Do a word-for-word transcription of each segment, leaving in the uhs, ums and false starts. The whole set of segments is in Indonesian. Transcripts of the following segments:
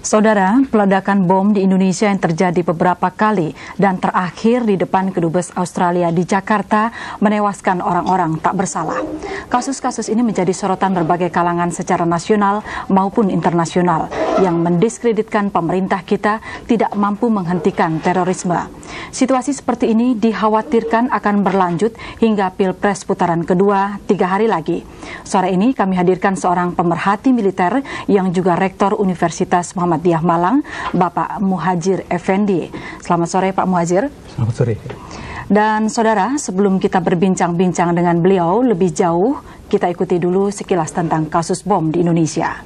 Saudara, peledakan bom di Indonesia yang terjadi beberapa kali dan terakhir di depan kedubes Australia di Jakarta menewaskan orang-orang tak bersalah. Kasus-kasus ini menjadi sorotan berbagai kalangan secara nasional maupun internasional yang mendiskreditkan pemerintah kita tidak mampu menghentikan terorisme. Situasi seperti ini dikhawatirkan akan berlanjut hingga Pilpres putaran kedua tiga hari lagi. Sore ini kami hadirkan seorang pemerhati militer yang juga Rektor Universitas Muhammadiyah Malang, Bapak Muhajir Effendi. Selamat sore Pak Muhajir. Selamat sore. Dan saudara, sebelum kita berbincang-bincang dengan beliau lebih jauh, kita ikuti dulu sekilas tentang kasus bom di Indonesia.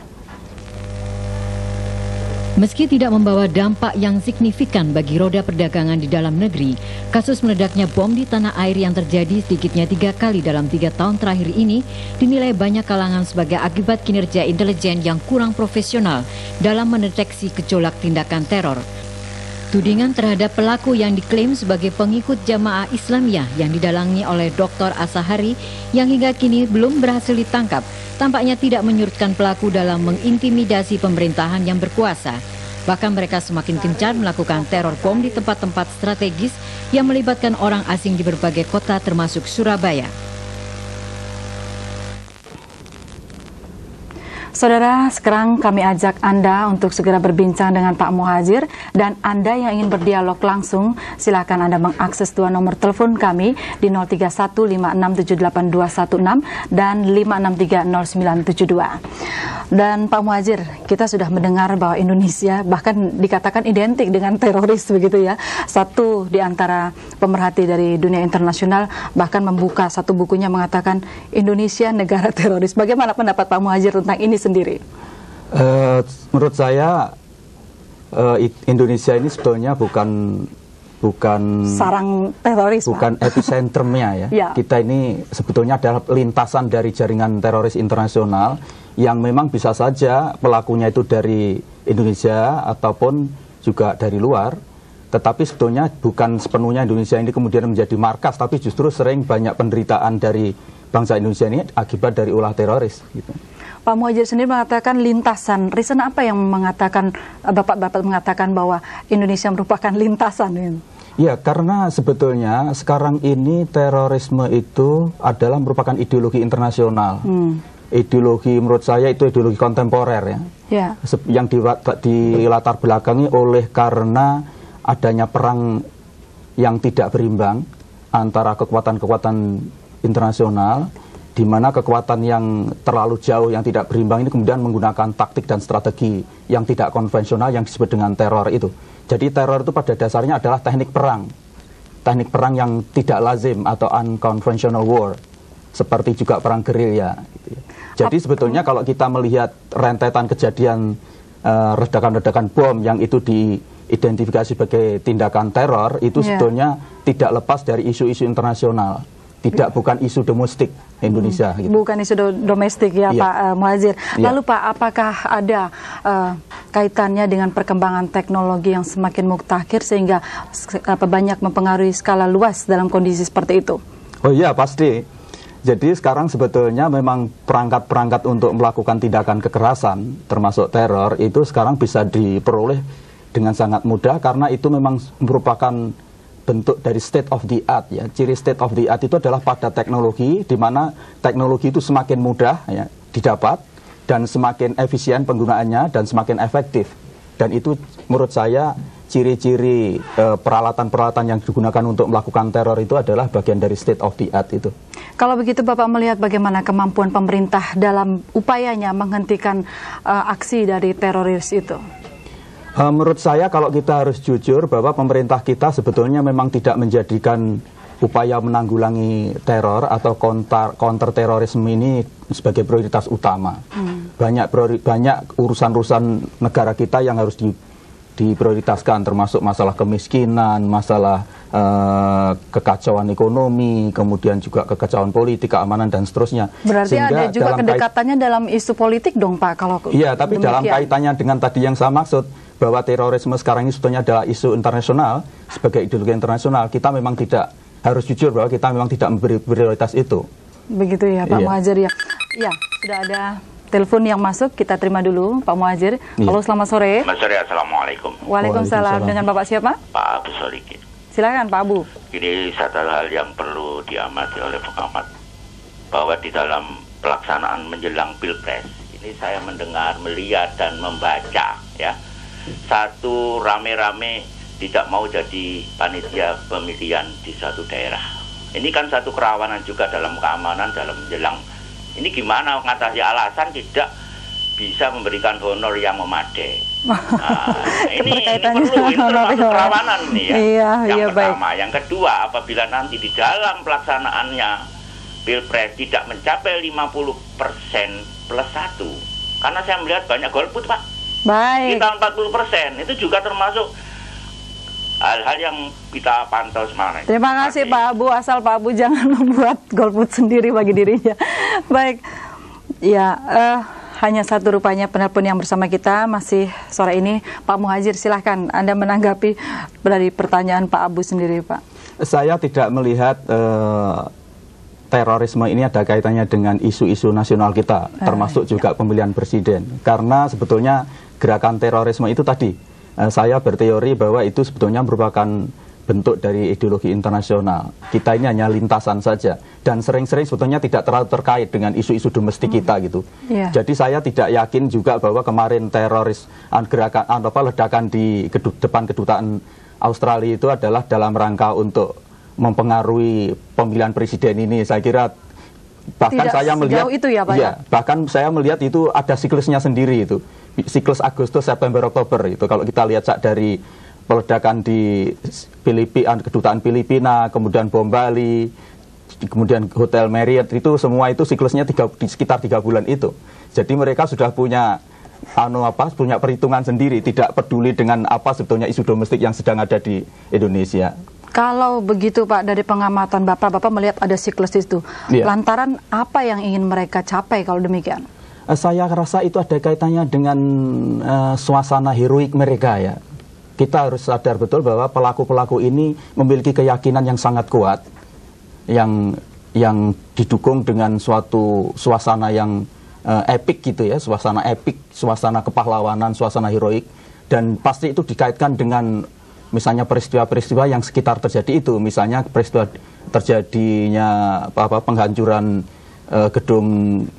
Meski tidak membawa dampak yang signifikan bagi roda perdagangan di dalam negeri, kasus meledaknya bom di tanah air yang terjadi sedikitnya tiga kali dalam tiga tahun terakhir ini dinilai banyak kalangan sebagai akibat kinerja intelijen yang kurang profesional dalam mendeteksi gejolak tindakan teror. Tudingan terhadap pelaku yang diklaim sebagai pengikut Jamaah Islamiyah yang didalangi oleh Doktor Asahari yang hingga kini belum berhasil ditangkap, tampaknya tidak menyurutkan pelaku dalam mengintimidasi pemerintahan yang berkuasa. Bahkan mereka semakin gencar melakukan teror bom di tempat-tempat strategis yang melibatkan orang asing di berbagai kota termasuk Surabaya. Saudara, sekarang kami ajak Anda untuk segera berbincang dengan Pak Muhajir, dan Anda yang ingin berdialog langsung, silakan Anda mengakses dua nomor telepon kami di nol tiga satu lima enam tujuh delapan dua satu enam dan lima enam tiga nol sembilan tujuh dua. Dan Pak Muhajir, kita sudah mendengar bahwa Indonesia bahkan dikatakan identik dengan teroris begitu ya. Satu di antara pemerhati dari dunia internasional bahkan membuka satu bukunya mengatakan Indonesia negara teroris. Bagaimana pendapat Pak Muhajir tentang ini sendiri? Uh, menurut saya uh, Indonesia ini sebetulnya bukan bukan sarang teroris, bukan epicentrumnya ya. Ya. Kita ini sebetulnya adalah lintasan dari jaringan teroris internasional yang memang bisa saja pelakunya itu dari Indonesia ataupun juga dari luar. Tetapi sebetulnya bukan sepenuhnya Indonesia ini kemudian menjadi markas, tapi justru sering banyak penderitaan dari bangsa Indonesia ini akibat dari ulah teroris gitu. Pak Muhajir sendiri mengatakan lintasan. Reason apa yang mengatakan Bapak-bapak mengatakan bahwa Indonesia merupakan lintasan? Ya, karena sebetulnya sekarang ini terorisme itu adalah merupakan ideologi internasional. Hmm. Ideologi menurut saya itu ideologi kontemporer ya. Ya. Yang dilatar belakangi oleh karena adanya perang yang tidak berimbang antara kekuatan-kekuatan internasional, di mana kekuatan yang terlalu jauh yang tidak berimbang ini kemudian menggunakan taktik dan strategi yang tidak konvensional yang disebut dengan teror itu. Jadi teror itu pada dasarnya adalah teknik perang. Teknik perang yang tidak lazim atau unconventional war. Seperti juga perang gerilya. Jadi sebetulnya kalau kita melihat rentetan kejadian ledakan-ledakan uh, bom yang itu diidentifikasi sebagai tindakan teror, itu yeah. sebetulnya tidak lepas dari isu-isu internasional. Tidak, bukan isu domestik Indonesia. Hmm, gitu. Bukan isu do domestik ya, ya. Pak uh, Muhajir. Ya. Lalu Pak, apakah ada uh, kaitannya dengan perkembangan teknologi yang semakin mutakhir sehingga uh, banyak mempengaruhi skala luas dalam kondisi seperti itu? Oh iya, pasti. Jadi sekarang sebetulnya memang perangkat-perangkat untuk melakukan tindakan kekerasan, termasuk teror, itu sekarang bisa diperoleh dengan sangat mudah karena itu memang merupakan bentuk dari state of the art ya. Ciri state of the art itu adalah pada teknologi, di mana teknologi itu semakin mudah ya didapat dan semakin efisien penggunaannya dan semakin efektif. Dan itu menurut saya ciri-ciri peralatan-peralatan yang digunakan untuk melakukan teror itu adalah bagian dari state of the art itu. Kalau begitu Bapak melihat bagaimana kemampuan pemerintah dalam upayanya menghentikan uh, aksi dari teroris itu? Uh, menurut saya kalau kita harus jujur bahwa pemerintah kita sebetulnya memang tidak menjadikan upaya menanggulangi teror atau counter, counter terorisme ini sebagai prioritas utama. Hmm. Banyak priori, banyak urusan-urusan negara kita yang harus di, diprioritaskan, termasuk masalah kemiskinan, masalah uh, kekacauan ekonomi, kemudian juga kekacauan politik, keamanan dan seterusnya. Berarti Sehingga ada juga dalam kedekatannya kait... dalam isu politik dong Pak kalau Iya, tapi demikian. Dalam kaitannya dengan tadi yang saya maksud bahwa terorisme sekarang ini sebetulnya adalah isu internasional sebagai ideologi internasional, kita memang tidak harus jujur bahwa kita memang tidak memberi prioritas itu. Begitu ya Pak iya. Muhajir ya. Ya, sudah ada telepon yang masuk kita terima dulu, Pak Muhadjir. Ya. Halo, selamat sore. Selamat sore, Assalamualaikum. Waalaikumsalam. Dengan Bapak siapa? Pak Abu Solikin. Silakan Pak Abu. Ini satu hal yang perlu diamati oleh pengamat, bahwa di dalam pelaksanaan menjelang Pilpres, ini saya mendengar, melihat, dan membaca, ya, satu rame-rame tidak mau jadi panitia pemilihan di suatu daerah. Ini kan satu kerawanan juga dalam keamanan dalam menjelang. Ini gimana mengatasi alasan tidak bisa memberikan honor yang memadai. Nah, ini, ini perlu, ini termasuk kerawanan ini ya. Iya, yang iya, pertama. Baik. Yang kedua, apabila nanti di dalam pelaksanaannya Pilpres tidak mencapai lima puluh persen plus satu, karena saya melihat banyak golput, Pak. Baik. Kita empat puluh persen, itu juga termasuk hal-hal yang kita pantau semangat. Terima kasih Pak Abu, asal Pak Abu jangan membuat golput sendiri bagi dirinya. Baik, ya uh, hanya satu rupanya penelpon yang bersama kita masih sore ini. Pak Muhadjir, silahkan Anda menanggapi dari pertanyaan Pak Abu sendiri, Pak. Saya tidak melihat uh, terorisme ini ada kaitannya dengan isu-isu nasional kita, termasuk juga pemilihan presiden. Karena sebetulnya gerakan terorisme itu tadi, saya berteori bahwa itu sebetulnya merupakan bentuk dari ideologi internasional. Kita ini hanya lintasan saja, dan sering-sering sebetulnya tidak terlalu terkait dengan isu-isu domestik hmm. kita gitu. Yeah. Jadi saya tidak yakin juga bahwa kemarin teroris gerakan apa ledakan di kedu, depan kedutaan Australia itu adalah dalam rangka untuk mempengaruhi pemilihan presiden ini. Saya kira bahkan tidak saya melihat itu ya, Pak, ya, bahkan saya melihat itu ada siklusnya sendiri itu. Siklus Agustus, September, Oktober itu kalau kita lihat dari peledakan di Filipina, kedutaan Filipina, kemudian bom Bali, kemudian Hotel Marriott, itu semua itu siklusnya tiga, di sekitar tiga bulan itu. Jadi mereka sudah punya anu apa, punya perhitungan sendiri, tidak peduli dengan apa sebetulnya isu domestik yang sedang ada di Indonesia. Kalau begitu Pak, dari pengamatan Bapak, Bapak melihat ada siklus itu. Yeah. Lantaran apa yang ingin mereka capai kalau demikian? Saya rasa itu ada kaitannya dengan uh, suasana heroik mereka ya. Kita harus sadar betul bahwa pelaku-pelaku ini memiliki keyakinan yang sangat kuat, yang yang didukung dengan suatu suasana yang uh, epik gitu ya, suasana epik, suasana kepahlawanan, suasana heroik, dan pasti itu dikaitkan dengan misalnya peristiwa-peristiwa yang sekitar terjadi itu, misalnya peristiwa terjadinya apa, apa penghancuran uh, gedung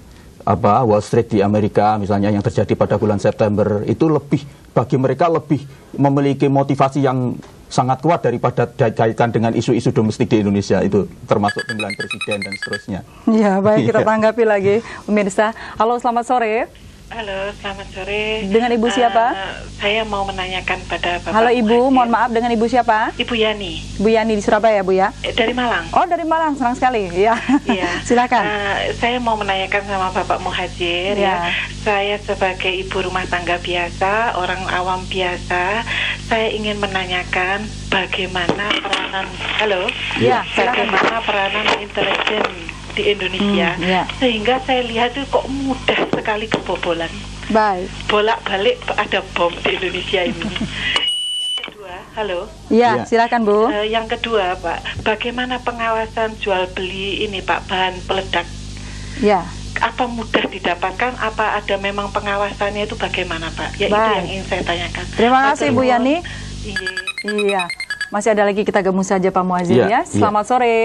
apa Wall Street di Amerika misalnya yang terjadi pada bulan September, itu lebih bagi mereka lebih memiliki motivasi yang sangat kuat daripada kaitan dengan isu-isu domestik di Indonesia, itu termasuk pemilihan presiden dan seterusnya. Ya baik, kita tanggapi lagi pemirsa. Halo, selamat sore. Halo, selamat sore. Dengan Ibu siapa? Uh, saya mau menanyakan pada Bapak. Halo Ibu, Muhadjir. Mohon maaf, dengan Ibu siapa? Ibu Yani. Bu Yani di Surabaya, Bu ya? Eh, dari Malang. Oh, dari Malang, senang sekali. Ya. Iya. Silakan. Uh, saya mau menanyakan sama Bapak Muhadjir ya. ya. Saya sebagai ibu rumah tangga biasa, orang awam biasa, saya ingin menanyakan bagaimana peranan, halo? Ya, bagaimana peranan intelijen di Indonesia, hmm, ya. Sehingga saya lihat itu kok mudah sekali kebobolan. Baik. Bolak-balik ada bom di Indonesia ini. Yang kedua, halo. Ya, ya. Silakan Bu. Uh, yang kedua, Pak, bagaimana pengawasan jual beli ini, Pak, bahan peledak? Ya. Apa mudah didapatkan? Apa ada memang pengawasannya itu bagaimana, Pak? Ya, baik. Itu yang ingin saya tanyakan. Terima kasih Bu Yani. Iya. Iya. Masih ada lagi, kita gabung saja Pak Muhadjir ya. ya. Selamat ya. sore.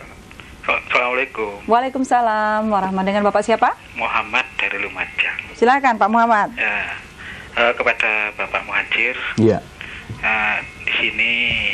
Assalamualaikum. Waalaikumsalam warahmatullahi. Dengan Bapak siapa? Muhammad dari Lumajang. Silakan Pak Muhammad. Ya, uh, kepada Bapak Muhadjir. Iya. Uh, di sini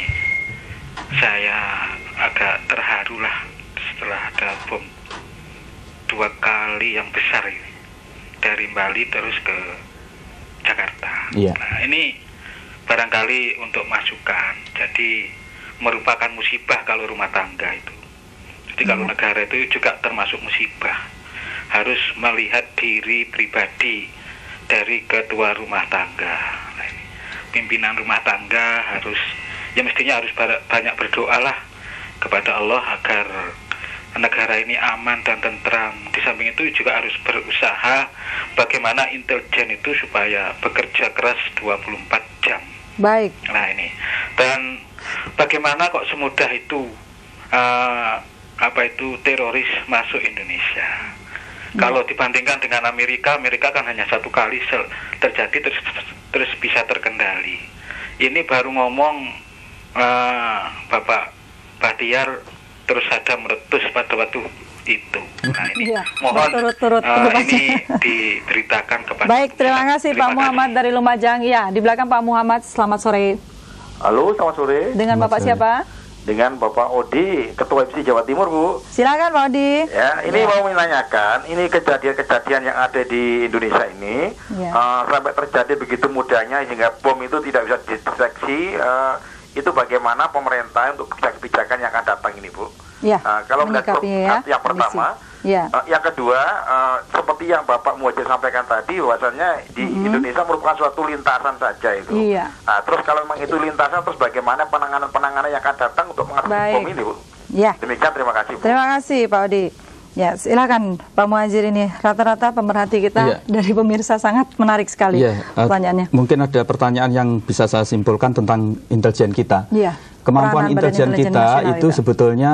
saya agak terharu lah setelah ada bom dua kali yang besar ini dari Bali terus ke Jakarta. Iya. Nah, ini barangkali untuk masukan. Jadi merupakan musibah kalau rumah tangga itu. Jadi kalau negara itu juga termasuk musibah, harus melihat diri pribadi dari ketua rumah tangga. Nah, ini, pimpinan rumah tangga harus, ya mestinya harus banyak berdoa lah kepada Allah agar negara ini aman dan tentram. Di samping itu juga harus berusaha bagaimana intelijen itu supaya bekerja keras dua puluh empat jam. Baik. Nah ini, dan bagaimana kok semudah itu uh, apa itu teroris masuk Indonesia. Kalau dibandingkan dengan Amerika, Amerika kan hanya satu kali terjadi terus terus bisa terkendali. Ini baru ngomong uh, Bapak Bahtiar terus ada meletus pada waktu itu. Nah ini ya, mohon turut-turut uh, ini diberitakan kepada. Baik, terima kasih terima Pak kasih. Muhammad dari Lumajang. Ya, di belakang Pak Muhammad. Selamat sore. Halo, selamat sore. Dengan selamat Bapak sore. siapa? Dengan Bapak Odi, Ketua M C Jawa Timur, Bu. Silakan Pak Odi. Ya, ini ya. mau menanyakan, ini kejadian-kejadian yang ada di Indonesia ini ya. uh, sampai terjadi begitu mudahnya sehingga bom itu tidak bisa dideteksi. Uh, itu bagaimana pemerintah untuk kebijakan yang akan datang ini, Bu? Ya, uh, kalau melihat ya, yang pertama, ya. uh, yang kedua, uh, seperti yang Bapak Muhadjir sampaikan tadi, bahwasannya di mm-hmm. Indonesia merupakan suatu lintasan saja itu. Iya. Nah, terus kalau memang itu lintasan, terus bagaimana penanganan-penanganan yang akan datang untuk mengatasi bom ini, Bu? Ya. Demikian, terima kasih, Bu. Terima kasih, Pak Odi. Ya, silakan Pak Muhadjir, ini rata-rata pemerhati kita ya. Dari pemirsa sangat menarik sekali ya, pertanyaannya. Uh, mungkin ada pertanyaan yang bisa saya simpulkan tentang intelijen kita. Iya. Kemampuan intelijen kita itu kita. sebetulnya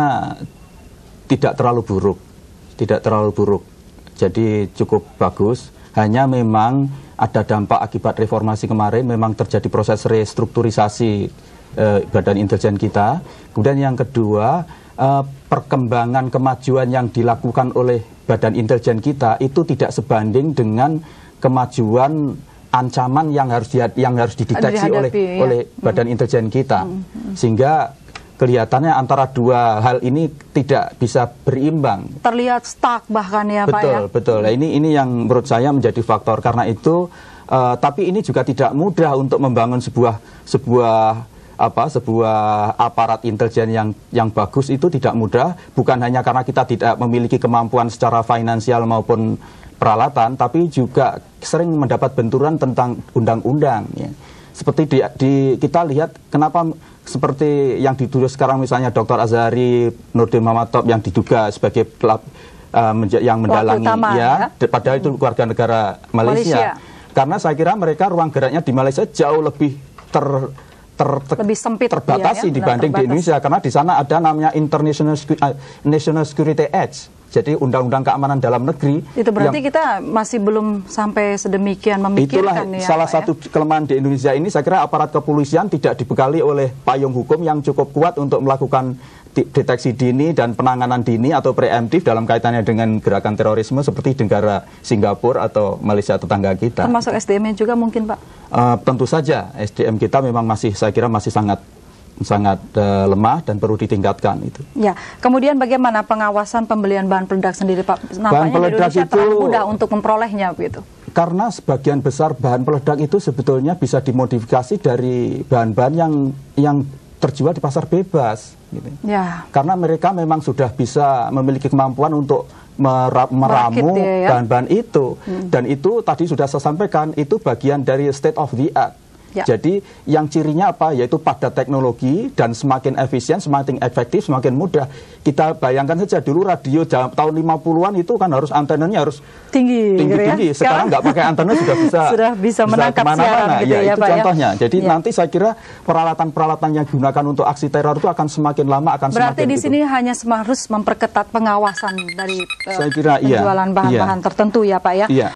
tidak terlalu buruk, tidak terlalu buruk, jadi cukup bagus. Hanya memang ada dampak akibat reformasi kemarin, memang terjadi proses restrukturisasi eh, badan intelijen kita. Kemudian yang kedua, eh, perkembangan kemajuan yang dilakukan oleh badan intelijen kita itu tidak sebanding dengan kemajuan ancaman yang harus di, yang harus dideteksi oleh ya. oleh badan hmm. intelijen kita, hmm. sehingga kelihatannya antara dua hal ini tidak bisa berimbang. Terlihat stuck bahkan ya betul, Pak ya. Betul, betul. Nah, ini ini yang menurut saya menjadi faktor. Karena itu, uh, tapi ini juga tidak mudah untuk membangun sebuah sebuah apa sebuah aparat intelijen yang yang bagus itu tidak mudah. Bukan hanya karena kita tidak memiliki kemampuan secara finansial maupun peralatan, tapi juga sering mendapat benturan tentang undang-undang. Ya. Seperti di, di kita lihat kenapa seperti yang dituduh sekarang misalnya Doktor Azhari Nurdin Muhammad Top yang diduga sebagai pelap, uh, yang mendalangi utama, ya, ya, padahal itu warga negara Malaysia. Malaysia. Karena saya kira mereka ruang geraknya di Malaysia jauh lebih ter Ter, ter, lebih sempit terbatasi ya, dibanding terbatas. Di Indonesia, karena di sana ada namanya International uh, National Security Act, jadi undang-undang keamanan dalam negeri. Itu berarti yang, kita masih belum sampai sedemikian memikirkan. Itulah ya, salah Pak, satu ya? kelemahan di Indonesia ini. Saya kira aparat kepolisian tidak dibekali oleh payung hukum yang cukup kuat untuk melakukan deteksi dini dan penanganan dini atau preemptif dalam kaitannya dengan gerakan terorisme seperti di negara Singapura atau Malaysia tetangga kita. Termasuk S D M-nya juga mungkin, Pak? Uh, tentu saja S D M kita memang masih, saya kira masih sangat sangat uh, lemah dan perlu ditingkatkan itu. Ya, kemudian bagaimana pengawasan pembelian bahan peledak sendiri, Pak? Nampaknya bahan peledak di Indonesia itu terlalu mudah untuk memperolehnya begitu. Karena sebagian besar bahan peledak itu sebetulnya bisa dimodifikasi dari bahan-bahan yang yang terjual di pasar bebas. Gitu. Ya. Karena mereka memang sudah bisa memiliki kemampuan untuk mera meramu bahan-bahan ya, ya. itu. Hmm. Dan itu tadi sudah saya sampaikan, itu bagian dari state of the art. Ya. Jadi yang cirinya apa? Yaitu pada teknologi dan semakin efisien, semakin efektif, semakin mudah. Kita bayangkan saja dulu radio jam, tahun lima puluhan itu kan harus antenanya harus tinggi, tinggi-tinggi. Gitu ya? Sekarang nggak pakai antena sudah bisa sudah bisa menangkap siaran gitu ya, ya, itu Pak, contohnya. Ya? Jadi ya. nanti saya kira peralatan-peralatan yang digunakan untuk aksi teror itu akan semakin lama akan Berarti semakin di itu. sini hanya harus memperketat pengawasan dari uh, saya kira, penjualan bahan-bahan iya, tertentu ya, Pak ya. Iya.